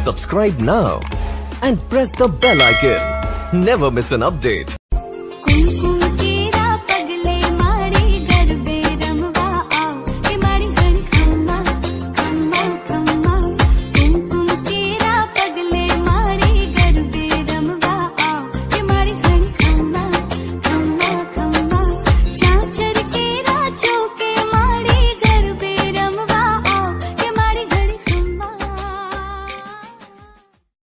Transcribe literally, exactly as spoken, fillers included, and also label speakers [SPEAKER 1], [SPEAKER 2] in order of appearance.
[SPEAKER 1] Subscribe now and press the bell icon. Never miss an update.